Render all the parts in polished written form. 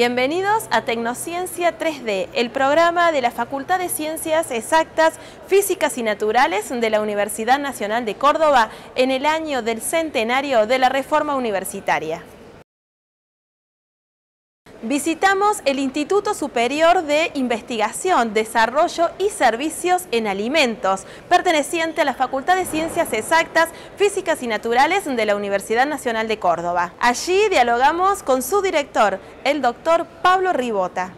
Bienvenidos a Tecnociencia 3D, el programa de la Facultad de Ciencias Exactas, Físicas y Naturales de la Universidad Nacional de Córdoba en el año del centenario de la Reforma Universitaria. Visitamos el Instituto Superior de Investigación, Desarrollo y Servicios en Alimentos, perteneciente a la Facultad de Ciencias Exactas, Físicas y Naturales de la Universidad Nacional de Córdoba. Allí dialogamos con su director, el doctor Pablo Ribota.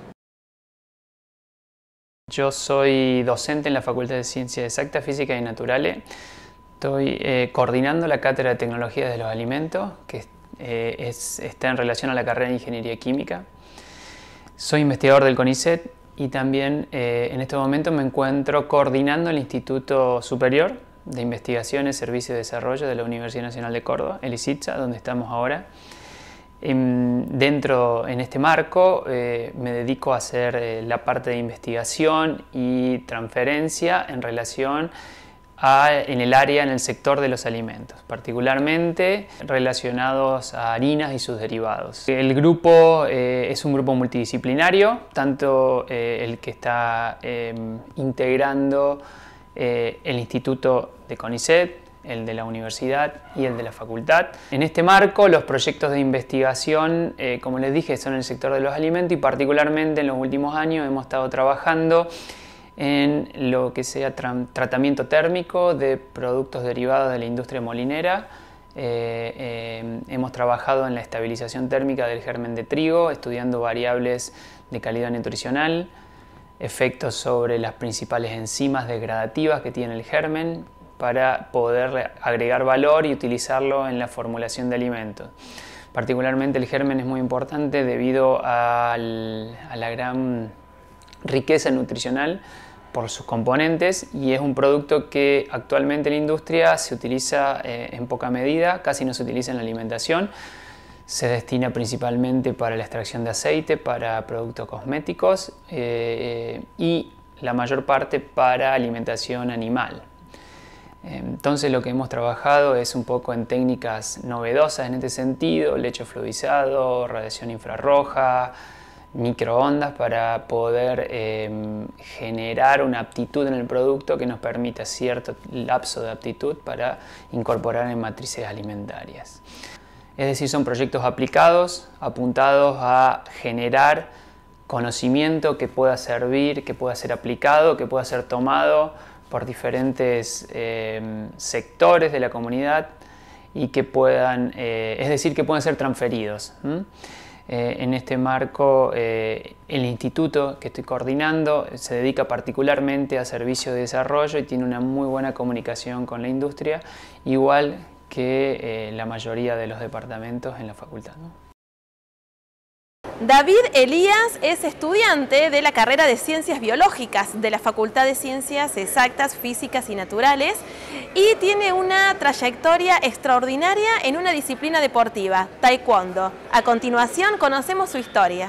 Yo soy docente en la Facultad de Ciencias Exactas, Físicas y Naturales. Estoy coordinando la Cátedra de Tecnologías de los Alimentos, que está en relación a la carrera de Ingeniería Química. Soy investigador del CONICET y también en este momento me encuentro coordinando el Instituto Superior de Investigaciones, Servicios y Desarrollo de la Universidad Nacional de Córdoba, el ISITSA, donde estamos ahora. En este marco me dedico a hacer la parte de investigación y transferencia en relación en el sector de los alimentos, particularmente relacionados a harinas y sus derivados. El grupo es un grupo multidisciplinario, tanto el que está integrando el Instituto de CONICET, el de la universidad y el de la facultad. En este marco, los proyectos de investigación, como les dije, son en el sector de los alimentos y particularmente en los últimos años hemos estado trabajando en lo que sea tratamiento térmico de productos derivados de la industria molinera. Hemos trabajado en la estabilización térmica del germen de trigo, estudiando variables de calidad nutricional, efectos sobre las principales enzimas degradativas que tiene el germen para poder agregar valor y utilizarlo en la formulación de alimentos. Particularmente el germen es muy importante debido a la gran riqueza nutricional por sus componentes y es un producto que actualmente en la industria se utiliza en poca medida, casi no se utiliza en la alimentación. Se destina principalmente para la extracción de aceite, para productos cosméticos y la mayor parte para alimentación animal. Entonces lo que hemos trabajado es un poco en técnicas novedosas en este sentido, lecho fluidizado, radiación infrarroja, microondas para poder generar una aptitud en el producto que nos permita cierto lapso de aptitud para incorporar en matrices alimentarias. Es decir, son proyectos aplicados, apuntados a generar conocimiento que pueda servir, que pueda ser aplicado, que pueda ser tomado por diferentes sectores de la comunidad y que puedan, que puedan ser transferidos. En este marco, el instituto que estoy coordinando se dedica particularmente a servicios de desarrollo y tiene una muy buena comunicación con la industria, igual que la mayoría de los departamentos en la facultad, ¿no? David Elías es estudiante de la carrera de Ciencias Biológicas de la Facultad de Ciencias Exactas, Físicas y Naturales y tiene una trayectoria extraordinaria en una disciplina deportiva, Taekwondo. A continuación conocemos su historia.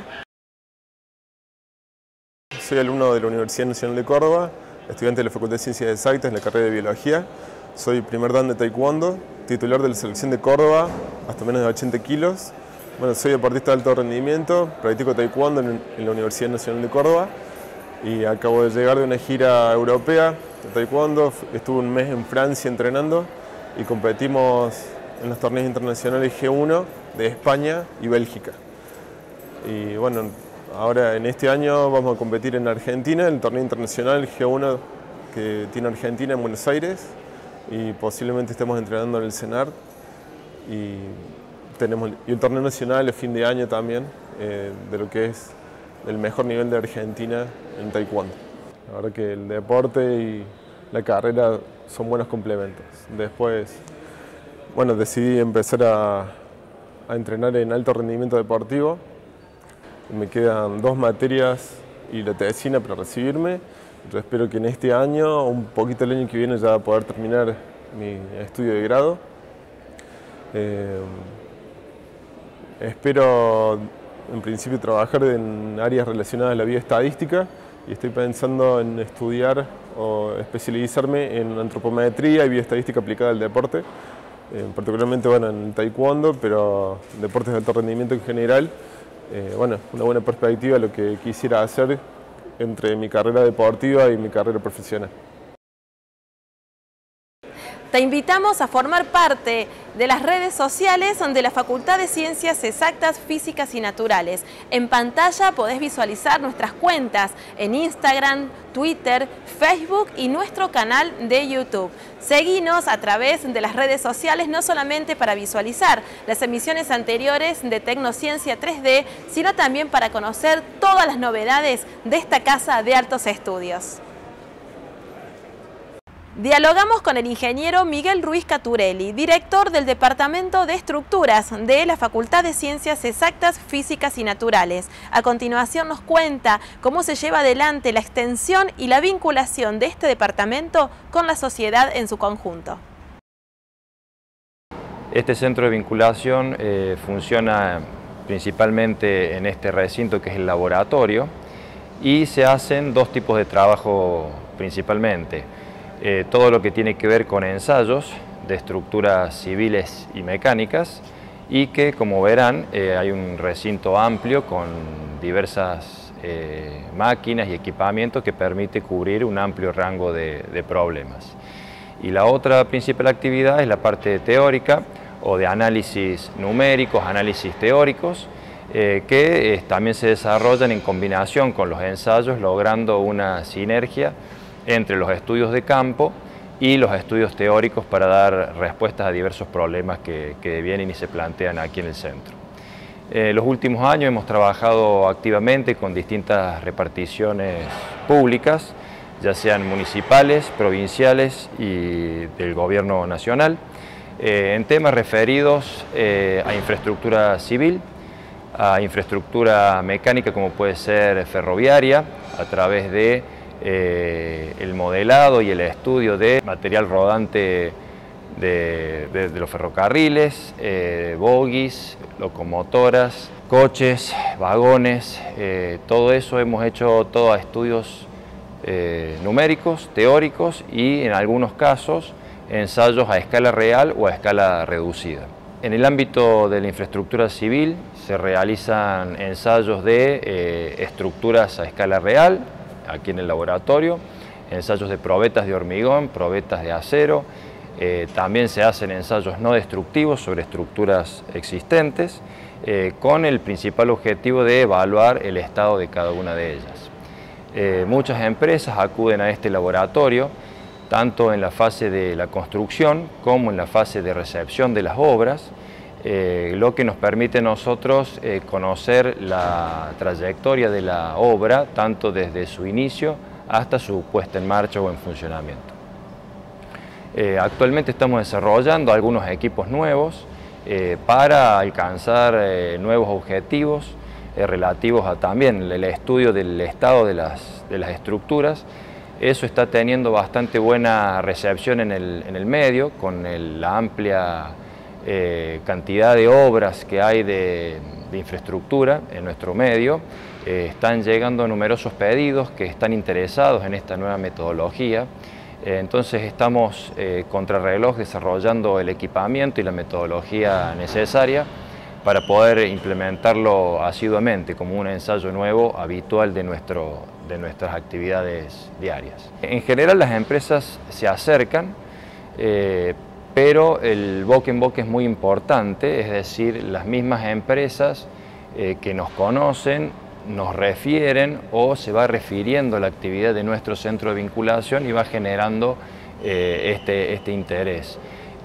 Soy alumno de la Universidad Nacional de Córdoba, estudiante de la Facultad de Ciencias Exactas en la carrera de Biología. Soy primer dan de Taekwondo, titular de la selección de Córdoba, hasta menos de 80 kilos. Bueno, soy deportista de alto rendimiento, practico taekwondo en la Universidad Nacional de Córdoba y acabo de llegar de una gira europea de taekwondo. Estuve un mes en Francia entrenando y competimos en los torneos internacionales G1 de España y Bélgica. Y bueno, ahora en este año vamos a competir en Argentina, en el torneo internacional G1 que tiene Argentina en Buenos Aires y posiblemente estemos entrenando en el CENAR. Y el torneo nacional es fin de año también, de lo que es el mejor nivel de Argentina en taekwondo. La verdad que el deporte y la carrera son buenos complementos. Después, bueno, decidí empezar a entrenar en alto rendimiento deportivo. Me quedan 2 materias y la tesina para recibirme. Yo espero que en este año, o un poquito el año que viene, ya poder terminar mi estudio de grado. Espero en principio trabajar en áreas relacionadas a la bioestadística y estoy pensando en estudiar o especializarme en antropometría y bioestadística aplicada al deporte, particularmente bueno, en taekwondo, pero deportes de alto rendimiento en general, bueno, una buena perspectiva lo que quisiera hacer entre mi carrera deportiva y mi carrera profesional. Te invitamos a formar parte de las redes sociales de la Facultad de Ciencias Exactas, Físicas y Naturales. En pantalla podés visualizar nuestras cuentas en Instagram, Twitter, Facebook y nuestro canal de YouTube. Seguinos a través de las redes sociales, no solamente para visualizar las emisiones anteriores de Tecnociencia 3D, sino también para conocer todas las novedades de esta casa de altos estudios. Dialogamos con el ingeniero Miguel Ruiz Caturelli, director del Departamento de Estructuras de la Facultad de Ciencias Exactas, Físicas y Naturales. A continuación nos cuenta cómo se lleva adelante la extensión y la vinculación de este departamento con la sociedad en su conjunto. Este centro de vinculación funciona principalmente en este recinto que es el laboratorio y se hacen dos tipos de trabajo principalmente. Todo lo que tiene que ver con ensayos de estructuras civiles y mecánicas y que, como verán, hay un recinto amplio con diversas máquinas y equipamientos que permite cubrir un amplio rango de problemas. Y la otra principal actividad es la parte teórica o de análisis numéricos, análisis teóricos, que también se desarrollan en combinación con los ensayos, logrando una sinergia entre los estudios de campo y los estudios teóricos para dar respuestas a diversos problemas que vienen y se plantean aquí en el centro. Los últimos años hemos trabajado activamente con distintas reparticiones públicas, ya sean municipales, provinciales y del gobierno nacional, en temas referidos a infraestructura civil, a infraestructura mecánica como puede ser ferroviaria, a través de el modelado y el estudio de material rodante de los ferrocarriles, bogies, locomotoras, coches, vagones, todo eso hemos hecho todos estudios numéricos, teóricos y en algunos casos ensayos a escala real o a escala reducida. En el ámbito de la infraestructura civil se realizan ensayos de estructuras a escala real, aquí en el laboratorio, ensayos de probetas de hormigón, probetas de acero, también se hacen ensayos no destructivos sobre estructuras existentes, con el principal objetivo de evaluar el estado de cada una de ellas. Muchas empresas acuden a este laboratorio, tanto en la fase de la construcción como en la fase de recepción de las obras, lo que nos permite a nosotros conocer la trayectoria de la obra, tanto desde su inicio hasta su puesta en marcha o en funcionamiento. Actualmente estamos desarrollando algunos equipos nuevos para alcanzar nuevos objetivos relativos a también el estudio del estado de las estructuras. Eso está teniendo bastante buena recepción en el medio, con la amplia cantidad de obras que hay de infraestructura en nuestro medio. Están llegando numerosos pedidos que están interesados en esta nueva metodología. Entonces estamos contrarreloj desarrollando el equipamiento y la metodología necesaria para poder implementarlo asiduamente como un ensayo nuevo habitual de nuestras actividades diarias. En general las empresas se acercan, pero el boca en boca es muy importante, es decir, las mismas empresas que nos conocen, nos refieren o se va refiriendo a la actividad de nuestro centro de vinculación y va generando este interés.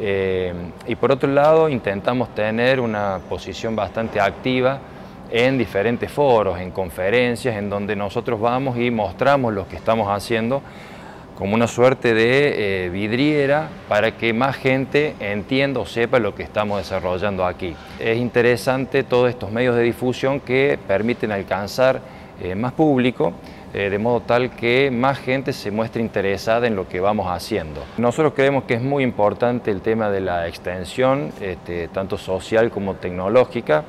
Y por otro lado intentamos tener una posición bastante activa en diferentes foros, en conferencias, en donde nosotros vamos y mostramos lo que estamos haciendo como una suerte de vidriera para que más gente entienda o sepa lo que estamos desarrollando aquí. Es interesante todos estos medios de difusión que permiten alcanzar más público, de modo tal que más gente se muestre interesada en lo que vamos haciendo. Nosotros creemos que es muy importante el tema de la extensión, tanto social como tecnológica,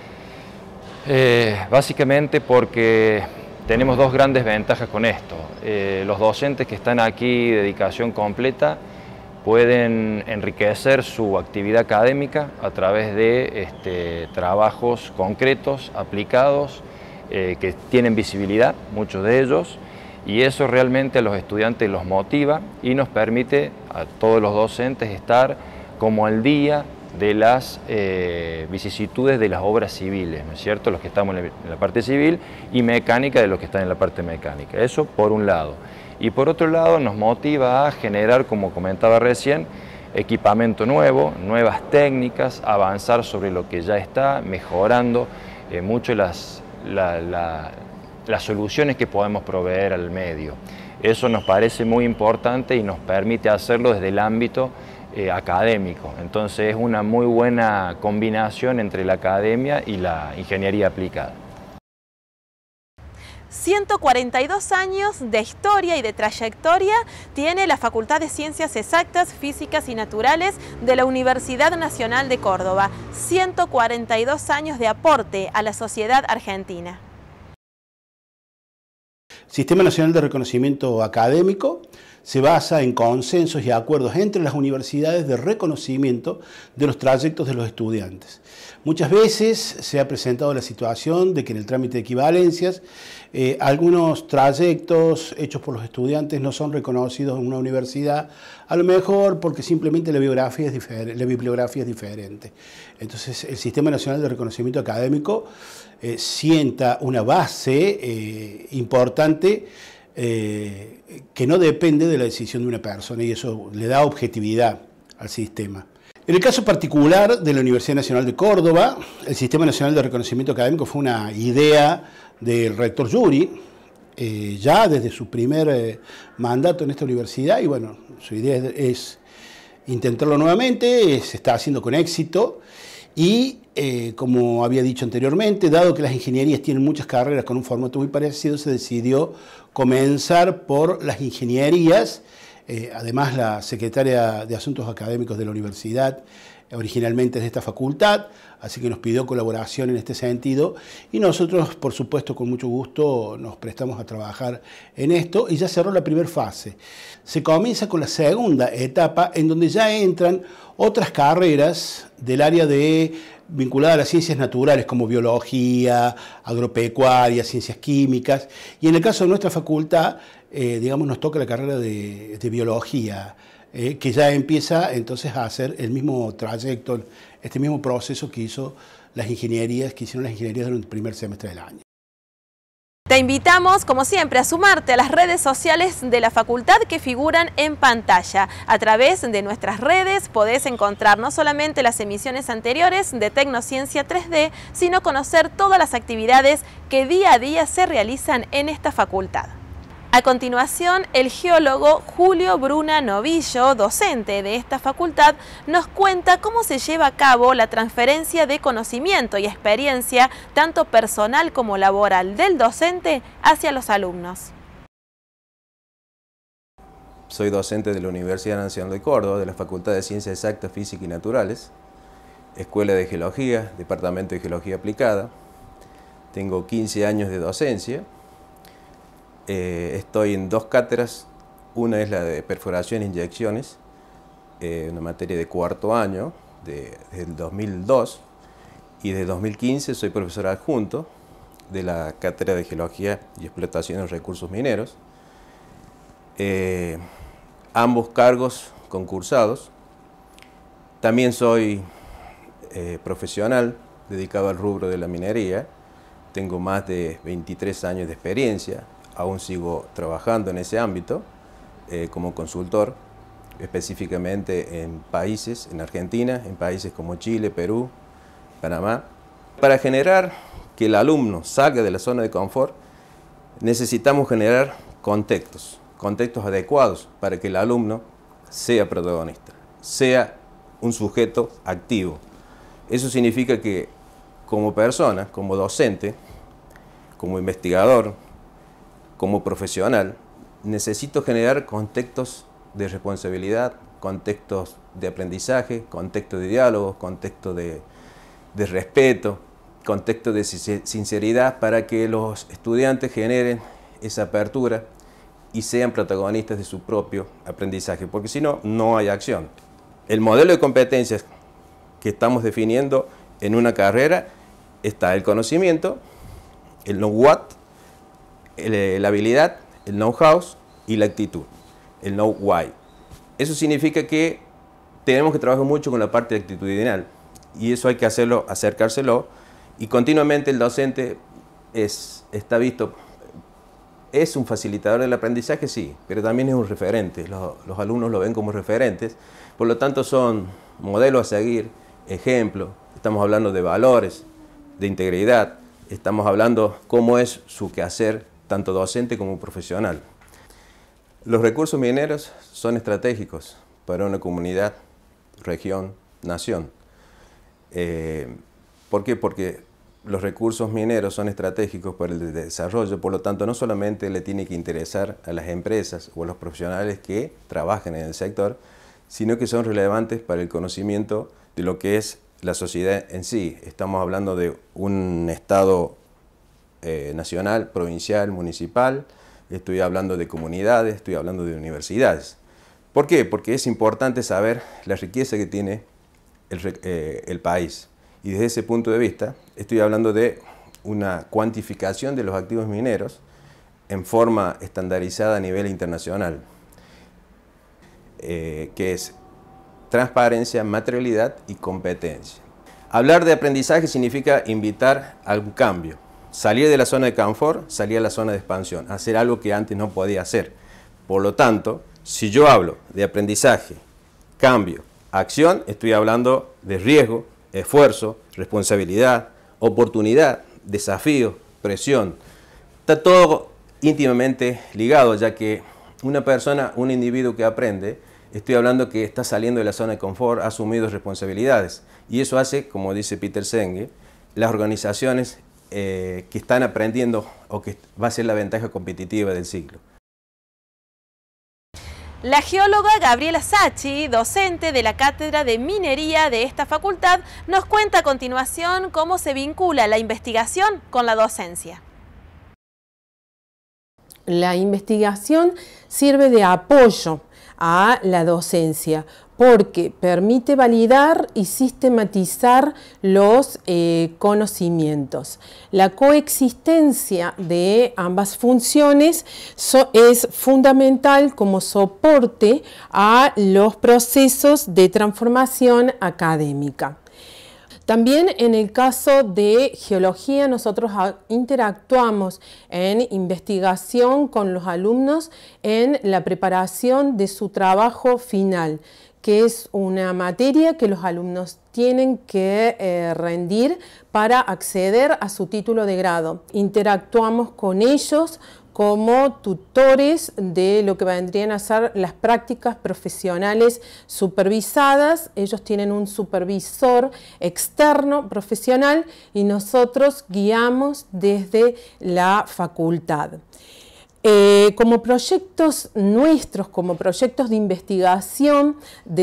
básicamente porque tenemos dos grandes ventajas con esto. Los docentes que están aquí, dedicación completa, pueden enriquecer su actividad académica a través de trabajos concretos, aplicados, que tienen visibilidad, muchos de ellos, y eso realmente a los estudiantes los motiva y nos permite a todos los docentes estar como al día de las vicisitudes de las obras civiles, ¿no es cierto? Los que estamos en la parte civil, y mecánica de los que están en la parte mecánica. Eso por un lado. Y por otro lado nos motiva a generar, como comentaba recién, equipamiento nuevo, nuevas técnicas, avanzar sobre lo que ya está, mejorando mucho las soluciones que podemos proveer al medio. Eso nos parece muy importante y nos permite hacerlo desde el ámbito académico. Entonces es una muy buena combinación entre la academia y la ingeniería aplicada. 142 años de historia y de trayectoria tiene la Facultad de Ciencias Exactas, Físicas y Naturales de la Universidad Nacional de Córdoba. 142 años de aporte a la sociedad argentina. Sistema Nacional de Reconocimiento Académico se basa en consensos y acuerdos entre las universidades de reconocimiento de los trayectos de los estudiantes. Muchas veces se ha presentado la situación de que en el trámite de equivalencias algunos trayectos hechos por los estudiantes no son reconocidos en una universidad, a lo mejor porque simplemente la bibliografía es diferente. Entonces el Sistema Nacional de Reconocimiento Académico sienta una base importante que no depende de la decisión de una persona, y eso le da objetividad al sistema. En el caso particular de la Universidad Nacional de Córdoba, el Sistema Nacional de Reconocimiento Académico fue una idea del rector Yuri, ya desde su primer mandato en esta universidad, y bueno, su idea es intentarlo nuevamente, se está haciendo con éxito, y como había dicho anteriormente, dado que las ingenierías tienen muchas carreras con un formato muy parecido, se decidió comenzar por las ingenierías. Además, la secretaria de Asuntos Académicos de la universidad originalmente es de esta facultad, así que nos pidió colaboración en este sentido, y nosotros, por supuesto, con mucho gusto nos prestamos a trabajar en esto, y ya cerró la primera fase. Se comienza con la segunda etapa, en donde ya entran otras carreras del área vinculada a las ciencias naturales, como biología, agropecuaria, ciencias químicas, y en el caso de nuestra facultad, digamos, nos toca la carrera de biología, que ya empieza entonces a hacer el mismo trayecto, este mismo proceso que hicieron las ingenierías durante el primer semestre del año. Te invitamos, como siempre, a sumarte a las redes sociales de la facultad que figuran en pantalla. A través de nuestras redes podés encontrar no solamente las emisiones anteriores de Tecnociencia 3D, sino conocer todas las actividades que día a día se realizan en esta facultad. A continuación, el geólogo Julio Bruna Novillo, docente de esta facultad, nos cuenta cómo se lleva a cabo la transferencia de conocimiento y experiencia, tanto personal como laboral, del docente hacia los alumnos. Soy docente de la Universidad Nacional de Córdoba, de la Facultad de Ciencias Exactas, Físicas y Naturales, Escuela de Geología, Departamento de Geología Aplicada. Tengo 15 años de docencia. Estoy en dos cátedras, una es la de perforación e inyecciones, una materia de cuarto año, desde el 2002, y desde 2015 soy profesor adjunto de la cátedra de Geología y Explotación de Recursos Mineros. Ambos cargos concursados. También soy profesional dedicado al rubro de la minería, tengo más de 23 años de experiencia. Aún sigo trabajando en ese ámbito como consultor, específicamente en países, en Argentina, en países como Chile, Perú, Panamá. Para generar que el alumno salga de la zona de confort, necesitamos generar contextos adecuados para que el alumno sea protagonista, sea un sujeto activo. Eso significa que como persona, como docente, como investigador, como profesional, necesito generar contextos de responsabilidad, contextos de aprendizaje, contextos de diálogo, contextos de respeto, contextos de sinceridad, para que los estudiantes generen esa apertura y sean protagonistas de su propio aprendizaje, porque si no, no hay acción. El modelo de competencias que estamos definiendo en una carrera está el conocimiento, el know-what, la habilidad, el know-how y la actitud, el know-why. Eso significa que tenemos que trabajar mucho con la parte actitudinal y eso hay que hacerlo, acercárselo, y continuamente el docente está visto, es un facilitador del aprendizaje, sí, pero también es un referente. Los alumnos lo ven como referentes, por lo tanto son modelos a seguir, ejemplos. Estamos hablando de valores, de integridad, estamos hablando cómo es su quehacer, tanto docente como profesional. Los recursos mineros son estratégicos para una comunidad, región, nación. ¿Por qué? Porque los recursos mineros son estratégicos para el desarrollo, por lo tanto no solamente le tiene que interesar a las empresas o a los profesionales que trabajan en el sector, sino que son relevantes para el conocimiento de lo que es la sociedad en sí. Estamos hablando de un Estado nacional, provincial, municipal, estoy hablando de comunidades, estoy hablando de universidades. ¿Por qué? Porque es importante saber la riqueza que tiene el país. Y desde ese punto de vista, estoy hablando de una cuantificación de los activos mineros en forma estandarizada a nivel internacional, que es transparencia, materialidad y competencia. Hablar de aprendizaje significa invitar a un cambio, salir de la zona de confort, salir a la zona de expansión, hacer algo que antes no podía hacer. Por lo tanto, si yo hablo de aprendizaje, cambio, acción, estoy hablando de riesgo, esfuerzo, responsabilidad, oportunidad, desafío, presión. Está todo íntimamente ligado, ya que una persona, un individuo que aprende, estoy hablando que está saliendo de la zona de confort, ha asumido responsabilidades. Y eso hace, como dice Peter Senge, las organizaciones que están aprendiendo o que va a ser la ventaja competitiva del siglo. La geóloga Gabriela Sacchi, docente de la Cátedra de Minería de esta facultad, nos cuenta a continuación cómo se vincula la investigación con la docencia. La investigación sirve de apoyo a la docencia porque permite validar y sistematizar los conocimientos. La coexistencia de ambas funciones es fundamental como soporte a los procesos de transformación académica. También en el caso de geología nosotros interactuamos en investigación con los alumnos en la preparación de su trabajo final, que es una materia que los alumnos tienen que rendir para acceder a su título de grado. Interactuamos con ellos como tutores de lo que vendrían a ser las prácticas profesionales supervisadas. Ellos tienen un supervisor externo profesional y nosotros guiamos desde la facultad. Como proyectos nuestros, como proyectos de investigación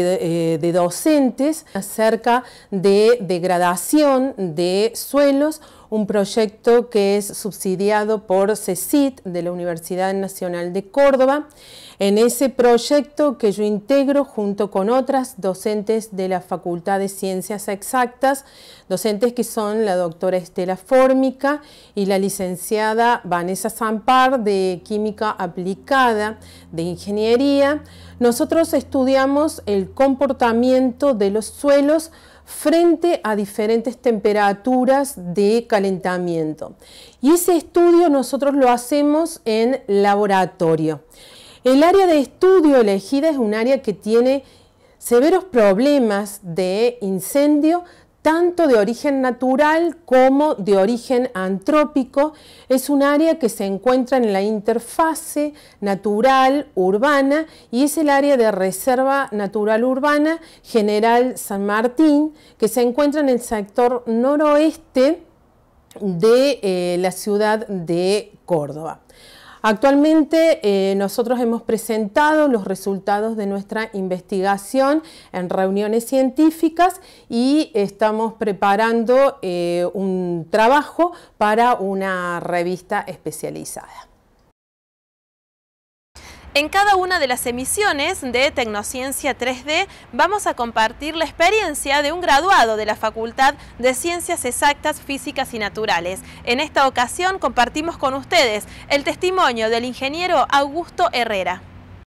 de docentes acerca de degradación de suelos, un proyecto que es subsidiado por CECIT de la Universidad Nacional de Córdoba. En ese proyecto que yo integro junto con otras docentes de la Facultad de Ciencias Exactas, docentes que son la doctora Estela Fórmica y la licenciada Vanessa Zampar de Química Aplicada de Ingeniería, nosotros estudiamos el comportamiento de los suelos frente a diferentes temperaturas de calentamiento. Y ese estudio nosotros lo hacemos en laboratorio. El área de estudio elegida es un área que tiene severos problemas de incendio, tanto de origen natural como de origen antrópico. Es un área que se encuentra en la interfase natural-urbana y es el área de Reserva Natural Urbana General San Martín, que se encuentra en el sector noroeste de la ciudad de Córdoba. Actualmente nosotros hemos presentado los resultados de nuestra investigación en reuniones científicas y estamos preparando un trabajo para una revista especializada. En cada una de las emisiones de Tecnociencia 3D vamos a compartir la experiencia de un graduado de la Facultad de Ciencias Exactas, Físicas y Naturales. En esta ocasión compartimos con ustedes el testimonio del ingeniero Augusto Herrera.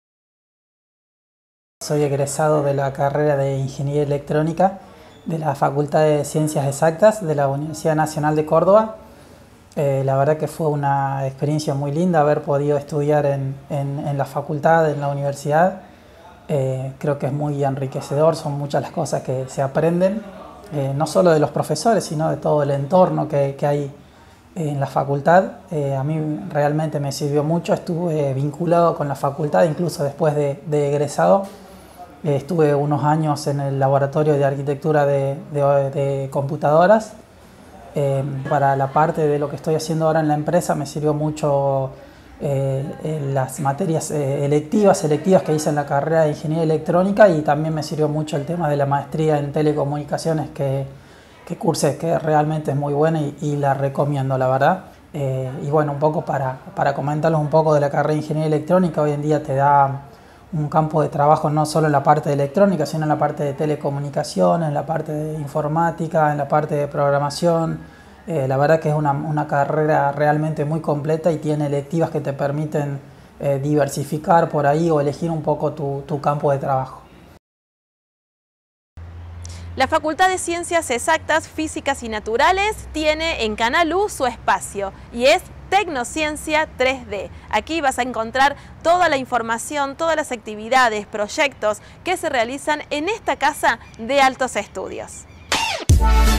Soy egresado de la carrera de Ingeniería Electrónica de la Facultad de Ciencias Exactas de la Universidad Nacional de Córdoba. La verdad que fue una experiencia muy linda haber podido estudiar en la facultad, en la universidad. Creo que es muy enriquecedor, son muchas las cosas que se aprenden, no solo de los profesores, sino de todo el entorno que hay en la facultad. A mí realmente me sirvió mucho, estuve vinculado con la facultad, incluso después de egresado. Estuve unos años en el laboratorio de arquitectura de computadoras. Para la parte de lo que estoy haciendo ahora en la empresa me sirvió mucho las materias electivas que hice en la carrera de Ingeniería Electrónica, y también me sirvió mucho el tema de la maestría en telecomunicaciones que cursé, que realmente es muy buena y la recomiendo, la verdad. Y bueno, un poco para comentarles un poco de la carrera de Ingeniería Electrónica, hoy en día te da un campo de trabajo no solo en la parte de electrónica, sino en la parte de telecomunicaciones, en la parte de informática, en la parte de programación. La verdad que es una carrera realmente muy completa y tiene electivas que te permiten diversificar por ahí o elegir un poco tu campo de trabajo. La Facultad de Ciencias Exactas, Físicas y Naturales tiene en Canal U su espacio y es Tecnociencia 3D. Aquí vas a encontrar toda la información, todas las actividades, proyectos que se realizan en esta casa de altos estudios.